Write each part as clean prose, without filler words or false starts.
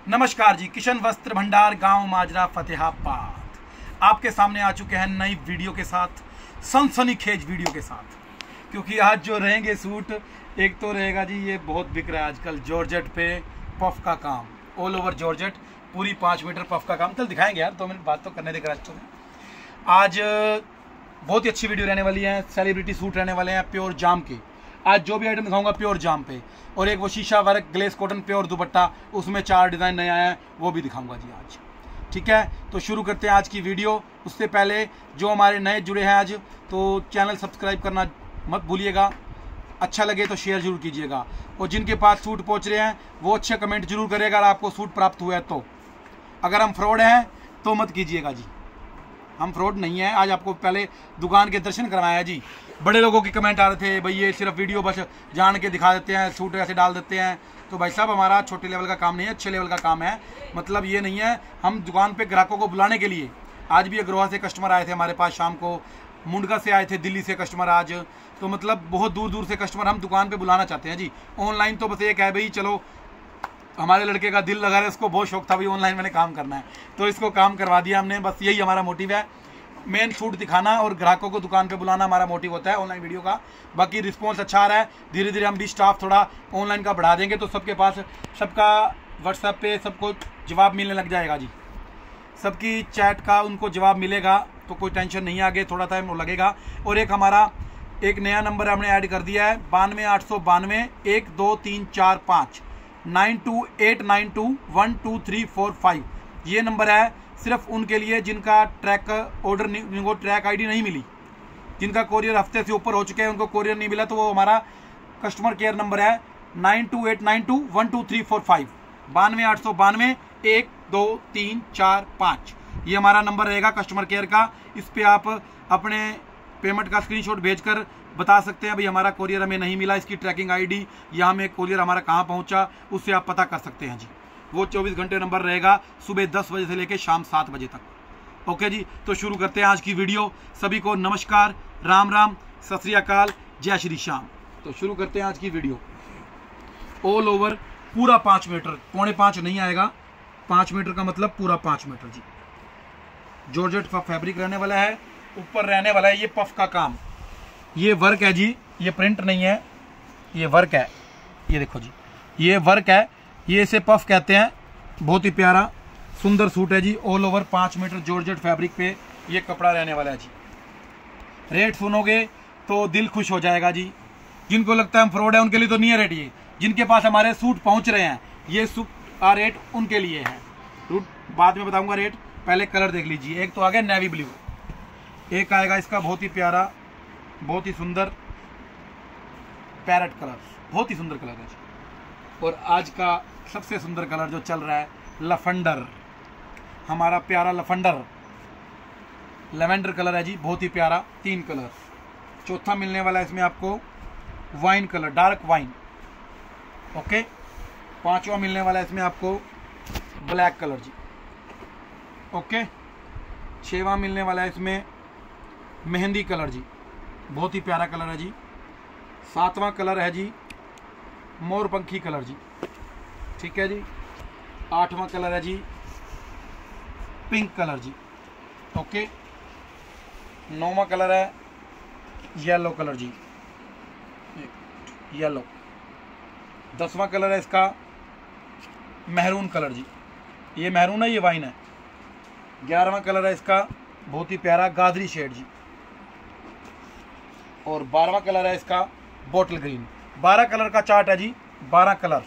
नमस्कार जी, किशन वस्त्र भंडार, गांव माजरा, फतेहाबाद आपके सामने आ चुके हैं नई वीडियो के साथ, सनसनीखेज वीडियो के साथ। क्योंकि आज जो रहेंगे सूट, एक तो रहेगा जी, ये बहुत बिक रहा है आजकल जॉर्जेट पे पफ का काम, ऑल ओवर जॉर्जेट, पूरी 5 मीटर पफ का काम। चल दिखाएंगे यार, 2 मिनट बात तो करने देकर आज बहुत ही अच्छी वीडियो रहने वाली है। सेलिब्रिटी सूट रहने वाले हैं प्योर जाम के। आज जो भी आइटम दिखाऊंगा प्योर जाम पे, और एक वो शीशा work glace cotton pure dupatta, उसमें 4 डिज़ाइन नए आए हैं, वो भी दिखाऊंगा जी आज। ठीक है, तो शुरू करते हैं आज की वीडियो। उससे पहले जो हमारे नए जुड़े हैं आज, तो चैनल सब्सक्राइब करना मत भूलिएगा। अच्छा लगे तो शेयर जरूर कीजिएगा, और जिनके पास सूट पहुंच रहे हैं वो अच्छे कमेंट जरूर करेगा अगर आपको सूट प्राप्त हुआ है तो। अगर हम फ्रॉड हैं तो मत कीजिएगा जी, हम फ्रॉड नहीं है। आज आपको पहले दुकान के दर्शन करवाया जी। बड़े लोगों की कमेंट आ रहे थे, भाई ये सिर्फ वीडियो बस जान के दिखा देते हैं, सूट ऐसे डाल देते हैं। तो भाई साहब, हमारा छोटे लेवल का काम नहीं है, अच्छे लेवल का काम है। मतलब ये नहीं है, हम दुकान पे ग्राहकों को बुलाने के लिए। आज भी अग्रवाल से कस्टमर आए थे हमारे पास, शाम को मुंडका से आए थे, दिल्ली से कस्टमर आज। तो मतलब बहुत दूर दूर से कस्टमर हम दुकान पर बुलाना चाहते हैं जी। ऑनलाइन तो बस एक है भाई, चलो हमारे लड़के का दिल लगा रहा है, उसको बहुत शौक था भाई ऑनलाइन मैंने काम करना है, तो इसको काम करवा दिया हमने। बस यही हमारा मोटिव है, मेन सूट दिखाना और ग्राहकों को दुकान पे बुलाना हमारा मोटिव होता है ऑनलाइन वीडियो का। बाकी रिस्पांस अच्छा आ रहा है, धीरे धीरे हम भी स्टाफ थोड़ा ऑनलाइन का बढ़ा देंगे, तो सबके पास सबका व्हाट्सएप पे सबको जवाब मिलने लग जाएगा जी। सबकी चैट का उनको जवाब मिलेगा, तो कोई टेंशन नहीं, आगे थोड़ा टाइम लगेगा। और एक हमारा एक नया नंबर हमने ऐड कर दिया है, 92 892 12345 9289212345। ये नंबर है सिर्फ उनके लिए जिनका ट्रैक ऑर्डर नहीं, उनको ट्रैक आईडी नहीं मिली, जिनका कोरियर हफ्ते से ऊपर हो चुके हैं, उनको कोरियर नहीं मिला, तो वो हमारा कस्टमर केयर नंबर है 9289212345 92 892 12345। ये हमारा नंबर रहेगा कस्टमर केयर का। इस पे आप अपने पेमेंट का स्क्रीनशॉट भेजकर बता सकते हैं भाई हमारा कोरियर हमें नहीं मिला, इसकी ट्रैकिंग आईडी या हमें कोरियर हमारा कहाँ पहुँचा, उससे आप पता कर सकते हैं जी। वो 24 घंटे नंबर रहेगा, सुबह 10 बजे से लेकर शाम 7 बजे तक। ओके जी, तो शुरू करते हैं आज की वीडियो। सभी को नमस्कार, राम राम, सत श्री अकाल, जय श्री श्याम। तो शुरू करते हैं आज की वीडियो। ऑल ओवर पूरा 5 मीटर, 4.5 नहीं आएगा, 5 मीटर का मतलब पूरा 5 मीटर जी। जॉर्जेट फैब्रिक रहने वाला है, ऊपर रहने वाला है ये पफ का काम। ये वर्क है जी, ये प्रिंट नहीं है, ये वर्क है। ये देखो जी, ये वर्क है, ये इसे पफ कहते हैं। बहुत ही प्यारा सुंदर सूट है जी, all over 5 metre georgette fabric पे ये कपड़ा रहने वाला है जी। रेट सुनोगे तो दिल खुश हो जाएगा जी। जिनको लगता है हम फ्रॉड है उनके लिए तो नहीं है रेट ये। जिनके पास हमारे सूट पहुंच रहे हैं, ये सूट का रेट उनके लिए है। रूट बाद में बताऊंगा रेट, पहले कलर देख लीजिए। एक तो आ गया नेवी ब्लू, एक आएगा इसका बहुत ही प्यारा, बहुत ही सुंदर पैरेट कलर, बहुत ही सुंदर कलर है जी। और आज का सबसे सुंदर कलर जो चल रहा है, लफंडर, हमारा प्यारा लफंडर लेवेंडर कलर है जी, बहुत ही प्यारा। 3 कलर, चौथा मिलने वाला है इसमें आपको wine colour, dark wine. Okay, 5वां मिलने वाला है इसमें आपको ब्लैक कलर जी। ओके, 6वां मिलने वाला है इसमें मेहंदी कलर जी, बहुत ही प्यारा कलर है जी। 7वां कलर है जी मोरपंखी कलर जी, ठीक है जी। 8वां कलर है जी पिंक कलर जी। ओके, 9वां कलर है येलो कलर जी, येलो। 10वां कलर है इसका मेहरून कलर जी, ये मेहरून है, ये वाइन है। 11वां कलर है इसका बहुत ही प्यारा गाजरी शेड जी। और 12वां कलर है इसका बॉटल ग्रीन। 12 कलर का चार्ट है जी, 12 कलर,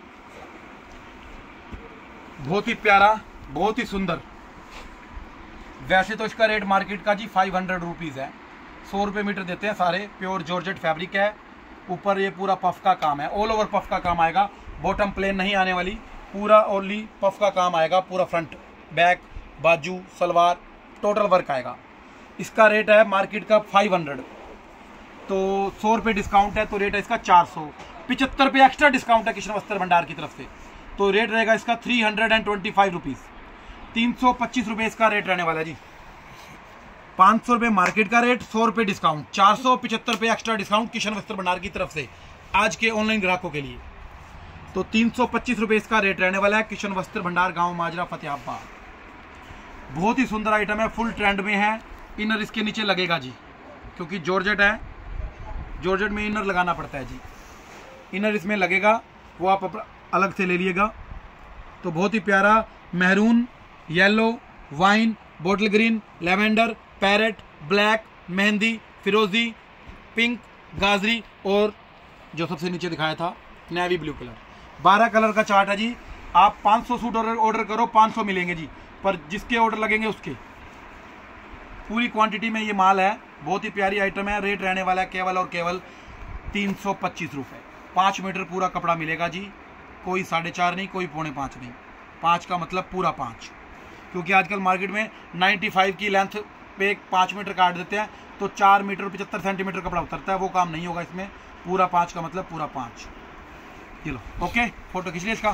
बहुत ही प्यारा, बहुत ही सुंदर। वैसे तो इसका रेट मार्केट का जी 500 रुपीज़ है, 100 रुपये मीटर देते हैं सारे। प्योर जॉर्जेट फैब्रिक है, ऊपर ये पूरा पफ का काम है, ऑल ओवर पफ का काम आएगा। बॉटम प्लेन नहीं आने वाली, पूरा ओनली पफ का काम आएगा, पूरा फ्रंट बैक बाजू सलवार टोटल वर्क आएगा। इसका रेट है मार्केट का 500, तो 100 रुपये डिस्काउंट है, तो रेट है इसका 400। 75 रुपये एक्स्ट्रा डिस्काउंट है किशन वस्त्र भंडार की तरफ से, तो रेट रहेगा इसका 325 रुपीज़। 325 रुपये इसका रेट रहने वाला है जी। 500 रुपये मार्केट का रेट, 100 रुपये डिस्काउंट, 475 रुपये एक्स्ट्रा डिस्काउंट किशन वस्त्र भंडार की तरफ से आज के ऑनलाइन ग्राहकों के लिए। तो 325 रुपये इसका रेट रहने वाला है। किशन वस्त्र भंडार, गांव माजरा, फतेहाबाद। बहुत ही सुंदर आइटम है, फुल ट्रेंड में है। इनर इसके नीचे लगेगा जी, क्योंकि जॉर्जेट है, जॉर्जेट में इनर लगाना पड़ता है जी। इनर इसमें लगेगा, वो आप अलग से ले लीजिएगा। तो बहुत ही प्यारा maroon, yellow, wine, bottle green, lavender, parrot, black, मेहंदी, फिरोजी, पिंक, गाजरी और जो सबसे नीचे दिखाया था नेवी ब्लू कलर। 12 कलर का चार्ट है जी। आप 500 सूट ऑर्डर करो, 500 मिलेंगे जी, पर जिसके ऑर्डर लगेंगे उसके। पूरी क्वांटिटी में ये माल है। बहुत ही प्यारी आइटम है। रेट रहने वाला है केवल और केवल 325 रुपये। 5 मीटर पूरा कपड़ा मिलेगा जी, कोई 4.5 नहीं, कोई 4.5 नहीं। 5 का मतलब पूरा 5, क्योंकि आजकल मार्केट में 95 की लेंथ पे 5 मीटर काट देते हैं, तो 4 मीटर 75 सेंटीमीटर कपड़ा उतरता है, वो काम नहीं होगा इसमें। पूरा 5 का मतलब पूरा 5। ये लो, ओके, फोटो खींच लिया इसका।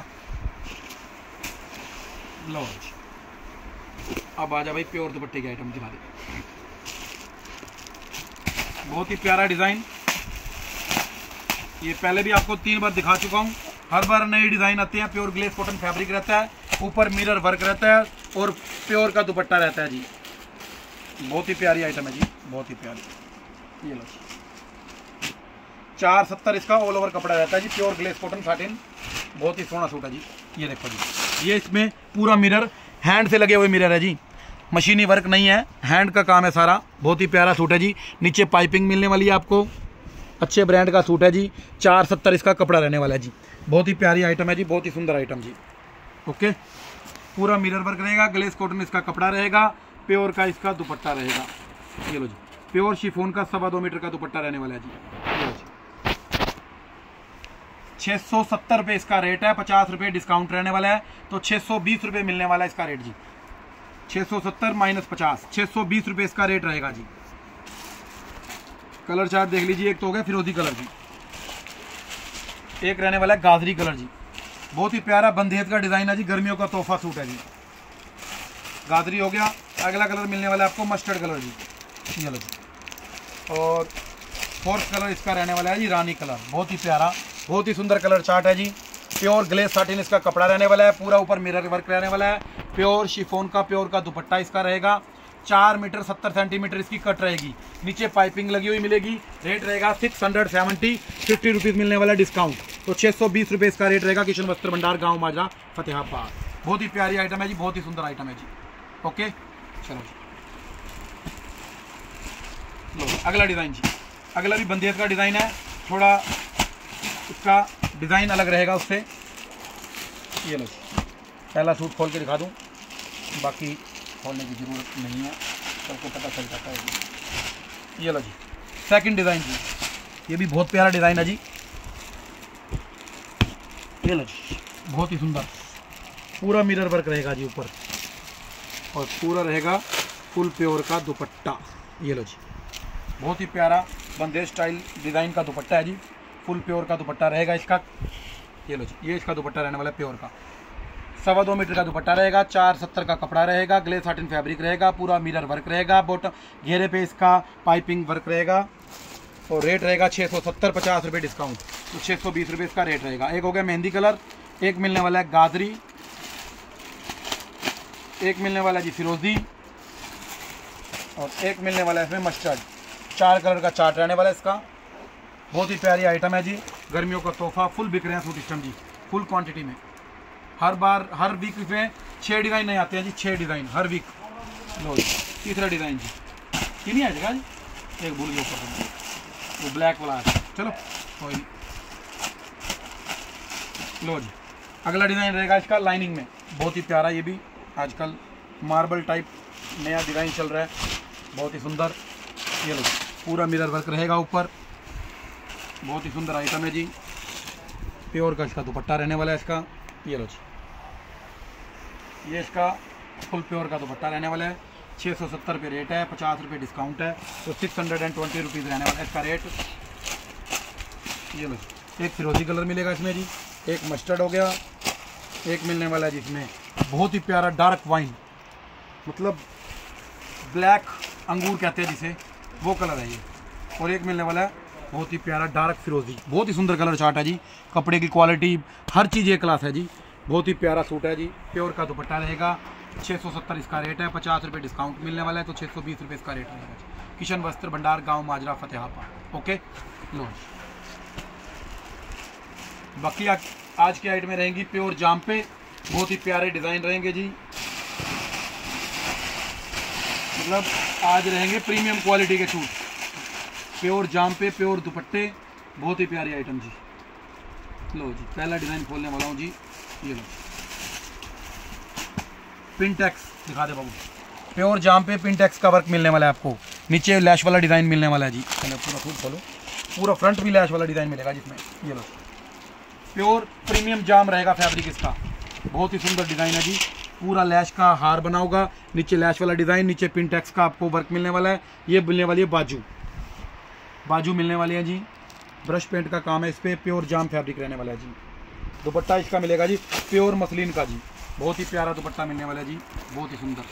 लो, अब आ जा भाई प्योर दुपट्टे की आइटम दिखा दे। बहुत ही प्यारा डिज़ाइन, ये पहले भी आपको 3 बार दिखा चुका हूँ। हर बार नई डिज़ाइन आती है। प्योर ग्लेस कॉटन फैब्रिक रहता है, ऊपर मिरर वर्क रहता है और प्योर का दुपट्टा रहता है जी। बहुत ही प्यारी आइटम है जी, बहुत ही प्यारी। ये लो, 470 इसका ऑल ओवर कपड़ा रहता है जी। प्योर ग्लेस कॉटन साटिन, बहुत ही सोना सूट है जी। ये देखो जी, ये इसमें पूरा मिरर हैंड से लगे हुए मिरर है जी, मशीनी वर्क नहीं है, हैंड का काम है सारा। बहुत ही प्यारा सूट है जी। नीचे पाइपिंग मिलने वाली है आपको, अच्छे ब्रांड का सूट है जी। 470 इसका कपड़ा रहने वाला है जी। बहुत ही प्यारी आइटम है जी, बहुत ही सुंदर आइटम जी। ओके, पूरा मिरर वर्क रहेगा, ग्लेस कॉटन इसका कपड़ा रहेगा, प्योर का इसका दुपट्टा रहेगा। ये लो जी, प्योर शिफॉन का 2.25 मीटर का दुपट्टा रहने वाला है जी। ये लो जी, 670 रुपये इसका रेट है। 50 रुपये डिस्काउंट रहने वाला है, तो 620 रुपये मिलने वाला है इसका रेट जी। 670 माइनस 50, 620 रुपये इसका रेट रहेगा जी। कलर चार्ट देख लीजिए। एक तो हो गया फिरोजी कलर जी, एक रहने वाला है गाजरी कलर जी। बहुत ही प्यारा बंदेज का डिज़ाइन है जी, गर्मियों का तोहफा सूट है जी। गाजरी हो गया। अगला कलर मिलने वाला है आपको मस्टर्ड कलर जी। ये लो जी, और 4th कलर इसका रहने वाला है जी रानी कलर। बहुत ही प्यारा, बहुत ही सुंदर कलर चार्ट है जी। प्योर ग्लेस साटिन इसका कपड़ा रहने वाला है, पूरा ऊपर मिरर वर्क रहने वाला है। प्योर शिफॉन का, प्योर का दुपट्टा इसका रहेगा। 4 मीटर 70 सेंटीमीटर इसकी कट रहेगी, नीचे पाइपिंग लगी हुई मिलेगी। रेट रहेगा 670, 50 रुपीज़ मिलने वाला डिस्काउंट, तो 620 रुपये इसका रेट रहेगा। किशन वस्त्र भंडार, गाँव माजरा, फतेहाबाद। बहुत ही प्यारी आइटम है जी, बहुत ही सुंदर आइटम है जी। ओके, चलो जी, लो अगला डिज़ाइन जी। अगला भी बंदेज का डिज़ाइन है, थोड़ा इसका डिज़ाइन अलग रहेगा उससे। ये लो, पहला सूट खोल के दिखा दूँ, बाकी खोलने की ज़रूरत नहीं है, सबको पता चल जाता है जी। ये लो जी, सेकंड डिज़ाइन जी। ये भी बहुत प्यारा डिज़ाइन है जी। ये लो जी, बहुत ही सुंदर, पूरा मिरर वर्क रहेगा जी ऊपर, और पूरा रहेगा फुल प्योर का दुपट्टा। ये लो जी, बहुत ही प्यारा बंदेज स्टाइल डिज़ाइन का दुपट्टा है जी। फुल प्योर का दुपट्टा रहेगा इसका। ये लो जी, ये इसका दुपट्टा रहने वाला है प्योर का। 2.25 मीटर का दुपट्टा रहेगा। 470 का कपड़ा रहेगा, ग्लेस साटिन फैब्रिक रहेगा, पूरा मिरर वर्क रहेगा, बॉटम घेरे पे इसका पाइपिंग वर्क रहेगा, और रेट रहेगा 670, 50 रुपये डिस्काउंट, तो 620 रुपये इसका रेट रहेगा। एक हो गया मेहंदी कलर, एक मिलने वाला है गाजरी, एक मिलने वाला है जी फिरोजी, और एक मिलने वाला है इसमें मस्टर्ड। 4 कलर का चार्ट रहने वाला है इसका। बहुत ही प्यारी आइटम है जी, गर्मियों का तोहफा। फुल बिक रहे हैं सूट सिस्टम जी, फुल क्वांटिटी में। हर बार, हर वीक में 6 डिज़ाइन नहीं आते हैं जी, 6 डिज़ाइन हर वीक। लो जी, तीसरा डिज़ाइन जी, ये नहीं आएगा जी, एक भूल गया ऊपर, वो ब्लैक वाला है। चलो कोई नहीं। लो जी, अगला डिज़ाइन रहेगा इसका लाइनिंग में, बहुत ही प्यारा। ये भी आजकल मार्बल टाइप नया डिज़ाइन चल रहा है, बहुत ही सुंदर। ये लो, पूरा मिरर वर्क रहेगा ऊपर, बहुत ही सुंदर आइटम है जी। प्योर का इसका दुपट्टा रहने वाला है इसका। ये लो जी, ये इसका फुल प्योर का दुपट्टा रहने वाला है। 670 रुपये रेट है, 50 रुपये डिस्काउंट है, तो 620 रुपीज़ रहने वाला है इसका रेट। ये लो, एक फिरोजी कलर मिलेगा इसमें जी, एक मस्टर्ड हो गया, एक मिलने वाला है जिसमें बहुत ही प्यारा डार्क वाइन, मतलब ब्लैक अंगूर कहते हैं जिसे, वो कलर है ये, और एक मिलने वाला है बहुत ही प्यारा डार्क फिरोजी, बहुत ही सुंदर कलर चार्ट है जी। कपड़े की क्वालिटी हर चीज़ एक क्लास है जी। बहुत ही प्यारा सूट है जी। प्योर का दुपट्टा रहेगा, 670 इसका रेट है, 50 रुपये डिस्काउंट मिलने वाला है, तो 620 रुपये इसका रेट रहेगा जी। किशन वस्त्र भंडार, गांव माजरा, फतेहाबाद। ओके लो। बाकी आज के आइटम में रहेंगी प्योर जाम पे, बहुत ही प्यारे डिज़ाइन रहेंगे जी। मतलब आज रहेंगे प्रीमियम क्वालिटी के सूट, प्योर जाम पे, प्योर दुपट्टे, बहुत ही प्यारी आइटम जी। लो जी, पहला डिज़ाइन खोलने वाला हूँ जी। ये लो, पिंटेक्स दिखा दे बाबू। प्योर जाम पे पिंटेक्स का वर्क मिलने वाला है आपको, नीचे लैश वाला डिज़ाइन मिलने वाला है जी। चलो पूरा सूट खोलो, पूरा फ्रंट भी लैश वाला डिज़ाइन मिलेगा जिसमें। ये लो, प्योर प्रीमियम जाम रहेगा फैब्रिक इसका, बहुत ही सुंदर डिज़ाइन है जी। पूरा लैश का हार बना होगा, नीचे लैश वाला डिज़ाइन, नीचे पिंटेक्स का आपको वर्क मिलने वाला है। ये मिलने वाली है बाजू मिलने वाली है जी। ब्रश पेंट का काम है इस पर, प्योर जाम फैब्रिक रहने वाला है जी। दुपट्टा इसका मिलेगा जी प्योर मसलिन का जी, बहुत ही प्यारा दुपट्टा मिलने वाला है जी, बहुत ही सुंदर।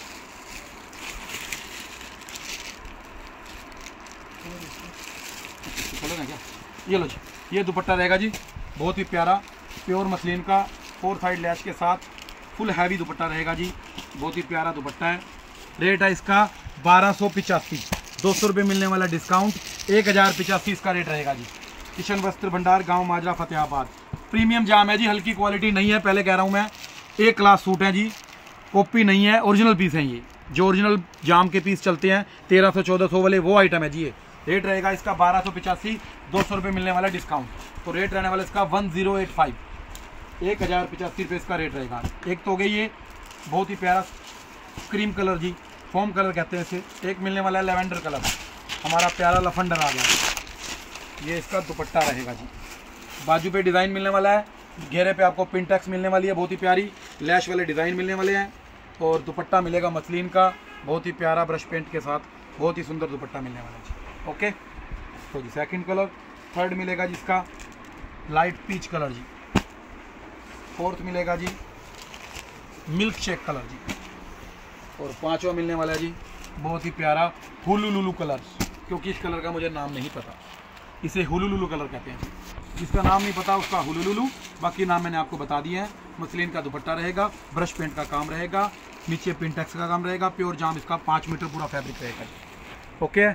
खोलो ना क्या, ये लो जी, ये दुपट्टा रहेगा जी, बहुत ही प्यारा प्योर मसलिन का, 4 साइड लैश के साथ फुल हैवी दुपट्टा रहेगा जी। बहुत ही प्यारा दुपट्टा है। रेट है इसका 1285, 200 रुपये मिलने वाला डिस्काउंट, 1085 इसका रेट रहेगा जी। किशन वस्त्र भंडार, गांव माजरा, फतेहाबाद। प्रीमियम जाम है जी, हल्की क्वालिटी नहीं है, पहले कह रहा हूँ मैं, एक क्लास सूट है जी, कॉपी नहीं है, ओरिजिनल पीस हैं ये, जो ओरिजिनल जाम के पीस चलते हैं 1300-1400 वाले, वो आइटम है जी ये। रेट रहेगा इसका 1285, 200 रुपये मिलने वाला डिस्काउंट, तो रेट रहने वाला इसका 1085, 1085 रुपये इसका रेट रहेगा। एक तो हो गई ये बहुत ही प्यारा क्रीम कलर जी, फोम कलर कहते हैं इसे। एक मिलने वाला है लेवेंडर कलर, हमारा प्यारा लफंडर आ गया, ये इसका दुपट्टा रहेगा जी। बाजू पे डिज़ाइन मिलने वाला है, घेरे पे आपको पिंटेक्स मिलने वाली है, बहुत ही प्यारी लैश वाले डिज़ाइन मिलने वाले हैं, और दुपट्टा मिलेगा मसलिन का, बहुत ही प्यारा ब्रश पेंट के साथ, बहुत ही सुंदर दुपट्टा मिलने वाला है जी। ओके, तो जी सेकंड कलर, थर्ड मिलेगा जिसका लाइट पीच कलर जी, फोर्थ मिलेगा जी मिल्क शेक कलर जी, और पांचवा मिलने वाला है जी बहुत ही प्यारा हुलुलुलु कलर, क्योंकि इस कलर का मुझे नाम नहीं पता, इसे हुलुलुलु कलर कहते हैं। जिसका नाम नहीं पता उसका हुलुलुलु, बाकी नाम मैंने आपको बता दिए हैं। मसलिन का दुपट्टा रहेगा, ब्रश पेंट का काम रहेगा, नीचे पिंटेक्स का काम रहेगा, प्योर जाम इसका 5 मीटर पूरा फैब्रिक रहेगा जी। ओके,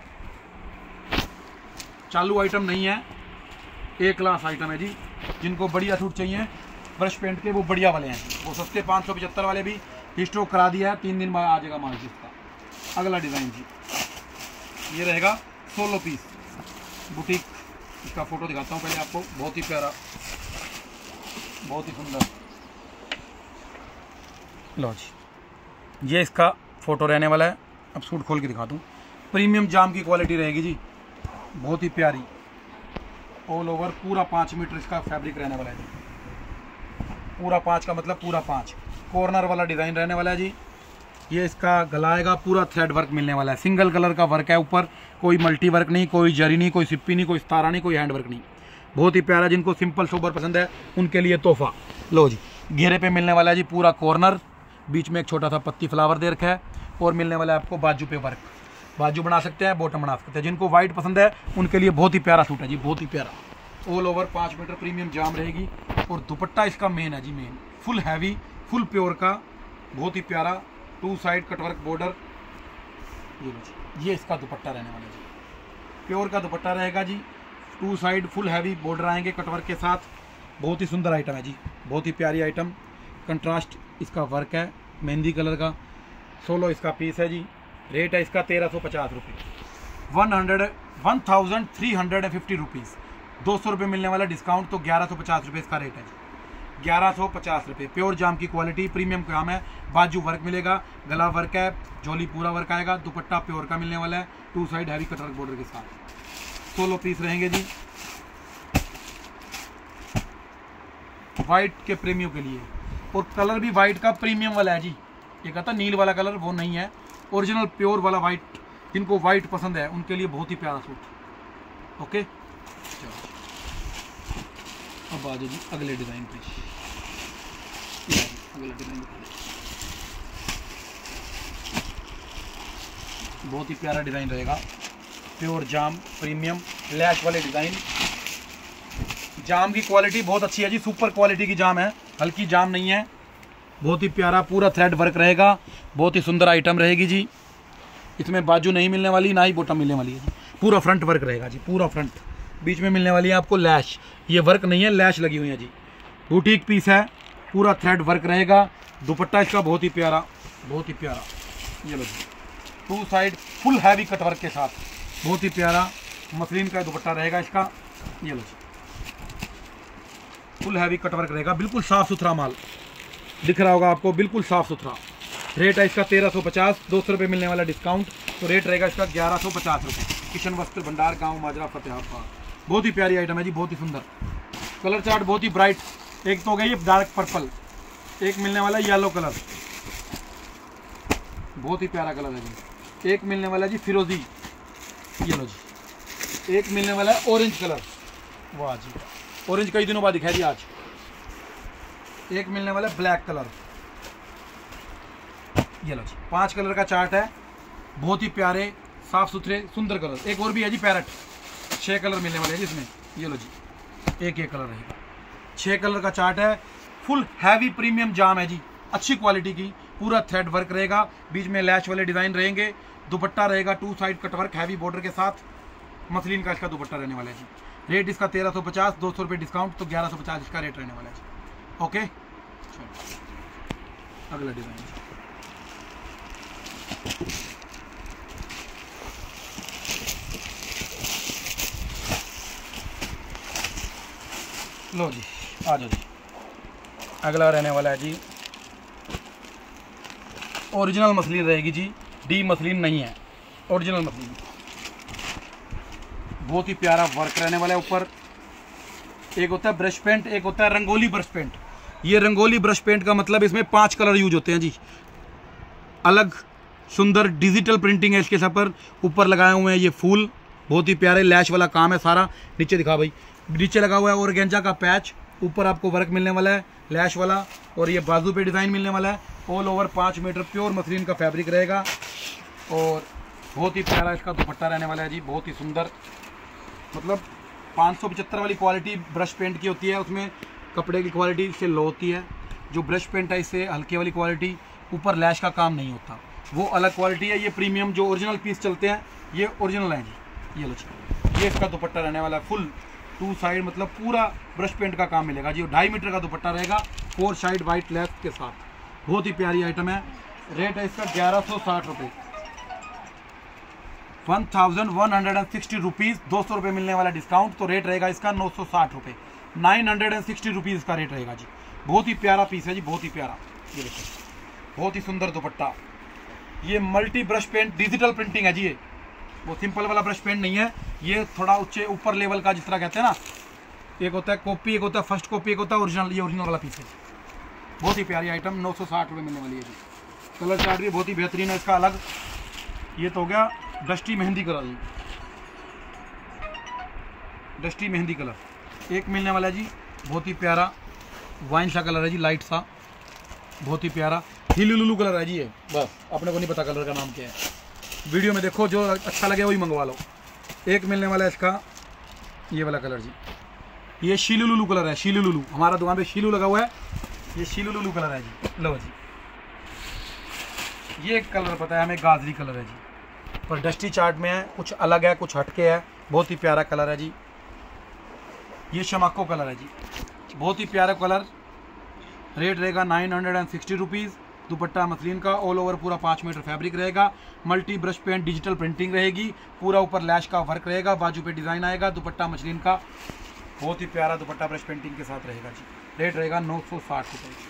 चालू आइटम नहीं है, एक क्लास आइटम है जी। जिनको बढ़िया सूट चाहिए ब्रश पेंट के, वो बढ़िया वाले हैं, वो सस्ते 575 वाले भी स्टॉक करा दिया है, 3 दिन बाद आ जाएगा मार्केट का। अगला डिज़ाइन जी, ये रहेगा 16 पीस बुटीक, इसका फोटो दिखाता हूँ पहले आपको, बहुत ही प्यारा, बहुत ही सुंदर। लो जी, ये इसका फोटो रहने वाला है, अब सूट खोल के दिखा दूँ। प्रीमियम जाम की क्वालिटी रहेगी जी, बहुत ही प्यारी, ऑल ओवर पूरा 5 मीटर इसका फैब्रिक रहने वाला है जी, पूरा 5 का मतलब पूरा 5, कॉर्नर वाला डिज़ाइन रहने वाला है जी। ये इसका गला आएगा, पूरा थ्रेड वर्क मिलने वाला है, सिंगल कलर का वर्क है ऊपर, कोई मल्टी वर्क नहीं, कोई जरी नहीं, कोई सिप्पी नहीं, कोई सितारा नहीं, कोई हैंड वर्क नहीं, बहुत ही प्यारा। जिनको सिंपल सोबर पसंद है उनके लिए तोहफा। लो जी, घेरे पे मिलने वाला है जी पूरा कॉर्नर, बीच में एक छोटा सा पत्ती फ्लावर दे रखा है, और मिलने वाला है आपको बाजू पे वर्क, बाजू बना सकते हैं, बॉटम बना सकते हैं। जिनको वाइट पसंद है उनके लिए बहुत ही प्यारा सूट है जी, बहुत ही प्यारा। ऑल ओवर 5 मीटर प्रीमियम जाम रहेगी, और दुपट्टा इसका मेन है जी, main full heavy, full pure का, बहुत ही प्यारा 2 साइड कटवर्क बॉर्डर। ये इसका दुपट्टा रहने वाला जी, प्योर का दुपट्टा रहेगा जी, 2 साइड फुल हैवी बॉर्डर आएंगे कटवर्क के साथ, बहुत ही सुंदर आइटम है जी, बहुत ही प्यारी आइटम। कंट्रास्ट इसका वर्क है मेहंदी कलर का, 16 इसका पीस है जी। रेट है इसका 1350 रुपये, 1350 रुपीज़, 200 रुपये मिलने वाला डिस्काउंट, तो 1150 रुपये इसका रेट है जी, 1150 रुपये। प्योर जाम की क्वालिटी, प्रीमियम काम है, बाजू वर्क मिलेगा, गला वर्क है, जोली पूरा वर्क आएगा, दुपट्टा प्योर का मिलने वाला है, 2 साइड हैवी कटवर्क बॉर्डर के साथ। 16 पीस रहेंगे जी, वाइट के प्रेमियों के लिए, और कलर भी वाइट का प्रीमियम वाला है जी। ये कहता नील वाला कलर वो नहीं है, ओरिजिनल प्योर वाला वाइट, जिनको वाइट पसंद है उनके लिए बहुत ही प्यारा सूट। ओके, अब आ जाओ जी अगले डिज़ाइन पे। अगला डिज़ाइन बहुत ही प्यारा डिज़ाइन रहेगा, प्योर जाम प्रीमियम लैश वाले डिज़ाइन। जाम की क्वालिटी बहुत अच्छी है जी, सुपर क्वालिटी की जाम है, हल्की जाम नहीं है। बहुत ही प्यारा पूरा थ्रेड वर्क रहेगा, बहुत ही सुंदर आइटम रहेगी जी। इसमें बाजू नहीं मिलने वाली, ना ही बॉटम मिलने वाली है जी। पूरा फ्रंट वर्क रहेगा जी, पूरा फ्रंट। बीच में मिलने वाली है आपको लैश, ये वर्क नहीं है, लैश लगी हुई है जी। बुटीक पीस है, पूरा थ्रेड वर्क रहेगा। दुपट्टा इसका बहुत ही प्यारा, बहुत ही प्यारा। ये लो जी, 2 साइड फुल हैवी कटवर्क के साथ, बहुत ही प्यारा मसलिन का दुपट्टा रहेगा इसका। ये लो जी, फुल हैवी कटवर्क रहेगा, बिल्कुल साफ सुथरा माल दिख रहा होगा आपको, बिल्कुल साफ सुथरा। रेट है इसका 1350, 200 रुपये मिलने वाला डिस्काउंट, तो रेट रहेगा इसका 1150 रुपये। किशन वस्त्र भंडार, गांव माजरा, फतेहाबाद। बहुत ही प्यारी आइटम है जी, बहुत ही सुंदर। कलर चार्ट बहुत ही ब्राइट। एक तो हो गया ये डार्क पर्पल, एक मिलने वाला येलो कलर, बहुत ही प्यारा कलर है जी। एक मिलने वाला जी फिरोजी, ये लो जी। एक मिलने वाला है ऑरेंज कलर, वाह जी, ऑरेंज कई दिनों बाद दिखाई दी आज। एक मिलने वाला है ब्लैक कलर, ये लो जी। 5 कलर का चार्ट है, बहुत ही प्यारे साफ सुथरे सुंदर कलर। एक और भी है जी पैरट, 6 कलर मिलने वाले हैं जी इसमें। ये लो जी, एक कलर रहेगा। 6 कलर का चार्ट है, फुल हैवी प्रीमियम जाम है जी, अच्छी क्वालिटी की। पूरा थ्रेड वर्क रहेगा, बीच में लैश वाले डिज़ाइन रहेंगे। दुपट्टा रहेगा 2 साइड कटवर्क हैवी बॉर्डर के साथ, मसलिन का इसका दुपट्टा रहने वाला है जी। रेट इसका 1350, 200 रुपये डिस्काउंट, तो 1150 इसका रेट रहने वाला है जी। ओके, अगला डिज़ाइन। लो जी, आ जाओ जी। अगला रहने वाला है जी, ओरिजिनल मसलिन रहेगी जी, डी मसलिन नहीं है, ओरिजिनल मसलिन। बहुत ही प्यारा वर्क रहने वाला है ऊपर। एक होता है ब्रश पेंट, एक होता है रंगोली ब्रश पेंट। ये रंगोली ब्रश पेंट का मतलब इसमें 5 कलर यूज होते हैं जी। अलग सुंदर डिजिटल प्रिंटिंग है इसके सब पर, ऊपर लगाए हुए हैं ये फूल, बहुत ही प्यारे लैश वाला काम है सारा। नीचे दिखा भाई, नीचे लगा हुआ है ऑर्गेंजा का पैच, ऊपर आपको वर्क मिलने वाला है लैश वाला, और ये बाजू पे डिज़ाइन मिलने वाला है। All over 5 metre pure muslin का फैब्रिक रहेगा, और बहुत ही प्यारा इसका दुपट्टा रहने वाला है जी, बहुत ही सुंदर। मतलब 575 वाली क्वालिटी ब्रश पेंट की होती है, उसमें कपड़े की क्वालिटी इससे लो होती है। जो ब्रश पेंट है इससे हल्की वाली क्वालिटी, ऊपर लैश का काम नहीं होता, वो अलग क्वालिटी है। ये प्रीमियम जो ओरिजिनल पीस चलते हैं ये ओरिजिनल है जी। ये लो, ये इसका दुपट्टा रहने वाला है, फुल 2 साइड, मतलब पूरा ब्रश पेंट का काम मिलेगा जी। 2.5 मीटर का दुपट्टा रहेगा, 4 साइड वाइट लेस के साथ, बहुत ही प्यारी आइटम है। रेट है इसका 1160 रुपये, 1160 रुपीज़, 200 रुपये मिलने वाला डिस्काउंट, तो रेट रहेगा इसका 960 रुपये, 960 रुपीज़ का रेट रहेगा जी। बहुत ही प्यारा पीस है जी, बहुत ही प्यारा। ये देखो, बहुत ही सुंदर दुपट्टा। ये multi brush paint digital printing है जी, ये वो सिंपल वाला ब्रश पेंट नहीं है, ये थोड़ा ऊंचे ऊपर लेवल का, जिस तरह कहते हैं ना, एक होता है कॉपी, एक होता है फर्स्ट कॉपी, एक होता है ओरिजिनल। ये ओरिजिनल वाला पीस है, बहुत ही प्यारी आइटम, 960 रुपये मिलने वाली है जी। कलर चार्ट भी बहुत ही बेहतरीन है इसका अलग। ये तो हो गया डस्टी मेहंदी कलर जी, डस्टी मेहंदी कलर। एक मिलने वाला है जी, बहुत ही प्यारा वाइन सा कलर है जी, लाइट सा, बहुत ही प्यारा हिलुलुलु कलर है जी। ये बस अपने को नहीं पता कलर का नाम क्या है, वीडियो में देखो, जो अच्छा लगे वही मंगवा लो। एक मिलने वाला है इसका ये वाला कलर जी, ये शीलुलुलु कलर है, शीलुलुलु। हमारा दुकान पे शीलू लगा हुआ है, ये शीलुलुलु कलर है जी। लो जी, ये कलर पता है हमें, गाजरी कलर है जी, पर डस्टी चार्ट में है, कुछ अलग है, कुछ हटके है, बहुत ही प्यारा कलर है जी। ये शमाको कलर है जी, बहुत ही प्यारा कलर। रेट रहेगा 960 रुपीज़। दुपट्टा मसलिन का, ऑल ओवर पूरा 5 मीटर फैब्रिक रहेगा, multi brush paint digital printing रहेगी, पूरा ऊपर लैश का वर्क रहेगा, बाजू पे डिज़ाइन आएगा। दुपट्टा मसलिन का, बहुत ही प्यारा दुपट्टा ब्रश पेंटिंग के साथ रहेगा जी। रेट रहेगा 960 रुपये।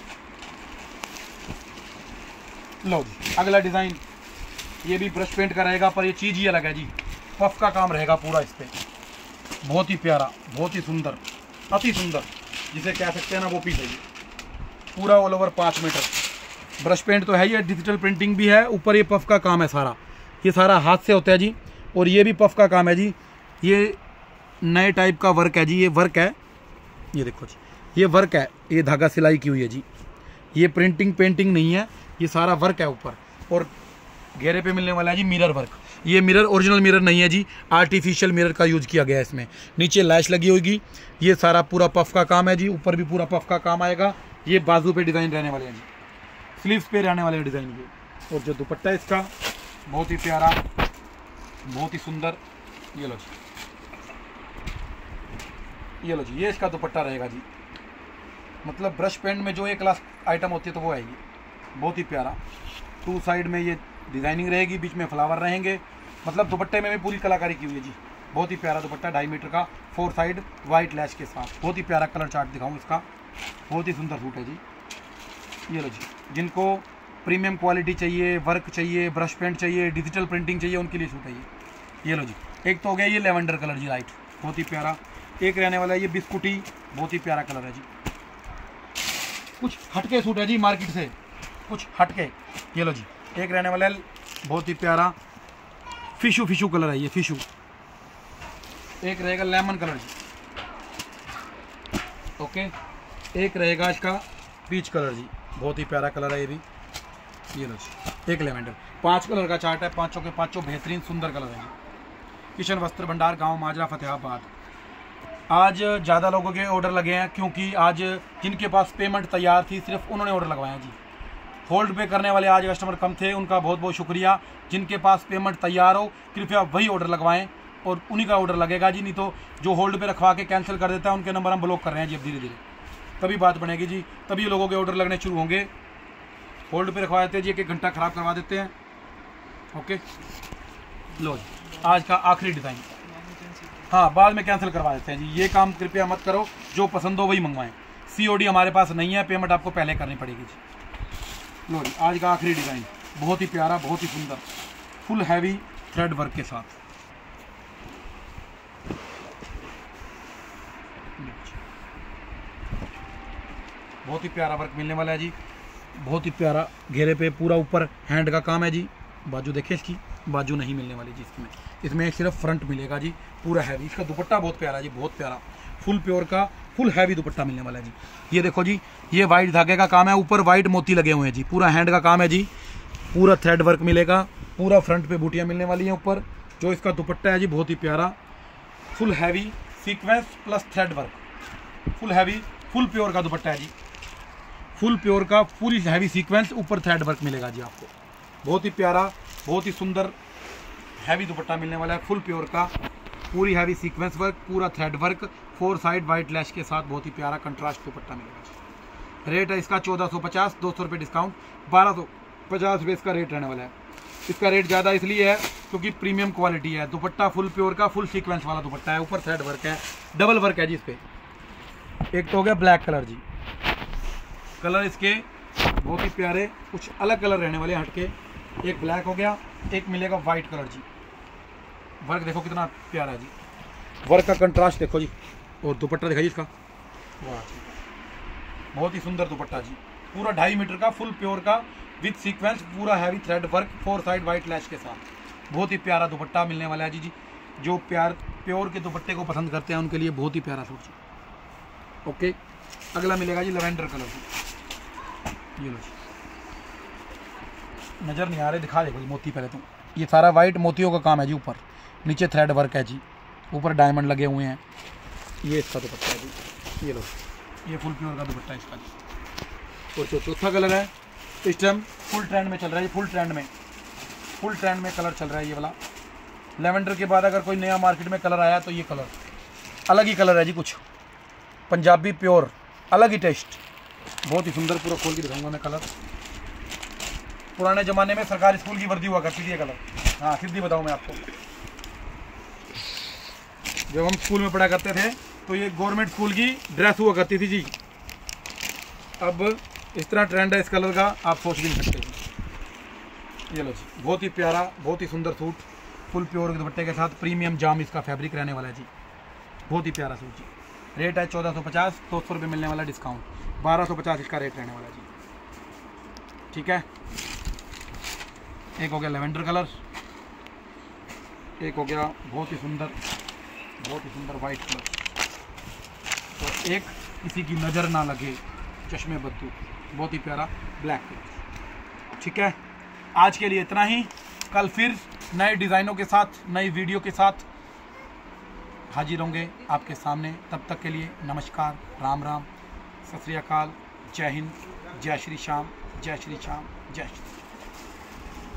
लो जी, अगला डिज़ाइन, ये भी ब्रश पेंट का रहेगा, पर ये चीज़ ही अलग है जी, पफ का काम रहेगा पूरा इस पर। बहुत ही प्यारा, बहुत ही सुंदर, अति सुंदर जिसे कह सकते हैं ना, वो पीस है जी। पूरा all over 5 metre brush paint तो है ही, डिजिटल प्रिंटिंग भी है, ऊपर ये पफ का काम है सारा, ये सारा हाथ से होता है जी। और ये भी पफ का काम है जी, ये नए टाइप का वर्क है जी, ये वर्क है, ये देखो जी, ये वर्क है, ये धागा सिलाई की हुई है जी, ये प्रिंटिंग पेंटिंग नहीं है, ये सारा वर्क है ऊपर। और घेरे पे मिलने वाला है जी मिरर वर्क। ये मिरर ओरिजिनल मिरर नहीं है जी, आर्टिफिशियल मिरर का यूज़ किया गया है इसमें। नीचे लैश लगी होगी, ये सारा पूरा पफ का काम है जी, ऊपर भी पूरा पफ का काम आएगा। ये बाजू पे डिज़ाइन रहने वाले हैं जी, स्लीव्स पे रहने वाले डिज़ाइन ये। और जो दुपट्टा है इसका बहुत ही प्यारा, बहुत ही सुंदर। ये लो जी, ये लो जी, ये इसका दुपट्टा रहेगा जी। मतलब ब्रश पेंट में जो एक क्लास आइटम होती है तो वो है ये, बहुत ही प्यारा। टू साइड में ये डिज़ाइनिंग रहेगी, बीच में फ्लावर रहेंगे। मतलब दुपट्टे में भी पूरी कलाकारी की हुई है जी। बहुत ही प्यारा दुपट्टा, 2.5 मीटर का, 4 साइड वाइट लैश के साथ। बहुत ही प्यारा कलर चार्ट दिखाऊँ इसका, बहुत ही सुंदर सूट है जी। ये लो जी, जिनको प्रीमियम क्वालिटी चाहिए, वर्क चाहिए, ब्रश पेंट चाहिए, डिजिटल प्रिंटिंग चाहिए, उनके लिए सूट है ये लो जी। एक तो हो गया ये लेवेंडर कलर जी, लाइट, बहुत ही प्यारा। एक रहने वाला है ये बिस्कुटी, बहुत ही प्यारा कलर है जी। कुछ हटके सूट है जी मार्केट से, कुछ हटके। ये लो जी, एक रहने वाला है बहुत ही प्यारा फिशू, फिशू कलर है ये, फिशू। एक रहेगा लेमन कलर जी, ओके। एक रहेगा इसका पीच कलर जी, बहुत ही प्यारा कलर है ये भी। ये लो जी, एक लेवेंडर। 5 कलर का चार्ट है, पांचों के पांचों बेहतरीन सुंदर कलर है। किशन वस्त्र भंडार, गांव माजरा, फतेहाबाद। आज ज़्यादा लोगों के ऑर्डर लगे हैं, क्योंकि आज जिनके पास पेमेंट तैयार थी सिर्फ उन्होंने ऑर्डर लगवाया जी। होल्ड पे करने वाले आज कस्टमर कम थे, उनका बहुत बहुत शुक्रिया। जिनके पास पेमेंट तैयार हो कृपया वही ऑर्डर लगवाएं और उन्हीं का ऑर्डर लगेगा जी। नहीं तो जो होल्ड पे रखवा के कैंसिल कर देता है उनके नंबर हम ब्लॉक कर रहे हैं जी अब धीरे धीरे, तभी बात बनेगी जी, तभी लोगों के ऑर्डर लगने शुरू होंगे। होल्ड पे रखवा देते हैं जी, 1-1 घंटा ख़राब करवा देते हैं। ओके, लो जी, आज का आखिरी डिज़ाइन। हाँ, बाद में कैंसिल करवा देते हैं जी, ये काम कृपया मत करो, जो पसंद हो वही मंगवाएं। COD हमारे पास नहीं है, पेमेंट आपको पहले करनी पड़ेगी जी। लो जी, आज का आखिरी डिज़ाइन, बहुत ही प्यारा, बहुत ही सुंदर, फुल हैवी थ्रेड वर्क के साथ। बहुत ही प्यारा वर्क मिलने वाला है जी, बहुत ही प्यारा। घेरे पे पूरा ऊपर हैंड का काम है जी। बाजू देखिए, इसकी बाजू नहीं मिलने वाली जी इसमें सिर्फ फ्रंट मिलेगा जी, पूरा हैवी। इसका दुपट्टा बहुत प्यारा जी, बहुत प्यारा, फुल प्योर का फुल हैवी दुपट्टा मिलने वाला है जी। ये देखो जी, ये वाइट धागे का काम है, ऊपर वाइट मोती लगे हुए हैं जी, पूरा हैंड का काम है जी, पूरा थ्रेड वर्क मिलेगा, पूरा फ्रंट पे बूटियाँ मिलने वाली हैं ऊपर। जो इसका दुपट्टा है जी बहुत ही प्यारा, full heavy sequence plus thread work, full heavy full pure का दुपट्टा है जी, फुल प्योर का पूरी हैवी सीक्वेंस, ऊपर थ्रेड वर्क मिलेगा जी आपको। बहुत ही प्यारा, बहुत ही सुंदर हैवी दुपट्टा मिलने वाला है, फुल प्योर का, पूरी हैवी सीक्वेंस वर्क, पूरा thread work, 4 side white lace के साथ। बहुत ही प्यारा कंट्रास्ट दुपट्टा मिलेगा जी। रेट है इसका 1450, 200 रुपये डिस्काउंट, 1250 रुपये इसका रेट रहने वाला है। इसका रेट ज़्यादा इसलिए है क्योंकि प्रीमियम क्वालिटी है, दुपट्टा फुल प्योर का फुल सीक्वेंस वाला दुपट्टा है, ऊपर थ्रेड वर्क है, डबल वर्क है जी इस पर। एक तो हो गया ब्लैक कलर जी, कलर इसके बहुत ही प्यारे, कुछ अलग कलर रहने वाले हटके। एक ब्लैक हो गया, एक मिलेगा वाइट कलर जी। वर्क देखो कितना प्यारा है जी, वर्क का कंट्रास्ट देखो जी, और दुपट्टा दिखाइए इसका, वाह जी, बहुत ही सुंदर दुपट्टा जी, पूरा 2.5 मीटर का फुल प्योर का विद सीक्वेंस, पूरा heavy thread work, 4 side white lace के साथ। बहुत ही प्यारा दुपट्टा मिलने वाला है जी। जो प्योर के दुपट्टे को पसंद करते हैं उनके लिए बहुत ही प्यारा सूट जी। ओके, अगला मिलेगा जी लेवेंडर कलर जी। ये लो जी, नज़र नहीं आ रहे, दिखा देखो जी मोती पहले तो। ये सारा वाइट मोतियों का काम है जी, ऊपर नीचे थ्रेड वर्क है जी, ऊपर डायमंड लगे हुए हैं। ये इसका दुपट्टा है जी, ये लो, ये फुल प्योर का दुपट्टा है इसका जी। और जो चौथा कलर है इस टाइम फुल ट्रेंड में चल रहा है, फुल ट्रेंड में कलर चल रहा है ये वाला। लेवेंडर के बाद अगर कोई नया मार्केट में कलर आया तो ये कलर अलग ही कलर है जी, कुछ पंजाबी प्योर, अलग ही टेस्ट, बहुत ही सुंदर। पूरा खोल के दिखाऊंगा मैं कलर। पुराने ज़माने में सरकारी स्कूल की वर्दी हुआ करती थी ये कलर। हाँ, सीधी बताऊँ मैं आपको, जब हम स्कूल में पढ़ा करते थे तो ये गवर्नमेंट स्कूल की ड्रेस हुआ करती थी जी। अब इस तरह ट्रेंड है इस कलर का, आप सोच भी नहीं सकते जी। ये लो जी, बहुत ही प्यारा, बहुत ही सुंदर सूट, फुल प्योर के दुपट्टे के साथ, प्रीमियम जाम इसका फैब्रिक रहने वाला है जी। बहुत ही प्यारा सूट जी। रेट है 1450, 200 रुपये मिलने वाला डिस्काउंट, 1250 इसका रेट रहने वाला जी। ठीक है, एक हो गया लेवेंडर कलर, एक हो गया बहुत ही सुंदर वाइट कलर, और एक किसी की नज़र ना लगे चश्मे बद्दू, बहुत ही प्यारा ब्लैक कलर। ठीक है, आज के लिए इतना ही। कल फिर नए डिज़ाइनों के साथ, नई वीडियो के साथ हाजिर होंगे आपके सामने। तब तक के लिए नमस्कार, राम राम, सत श्री अकाल, जय हिंद, जय श्री श्याम, जय श्री श्याम, जय श्री।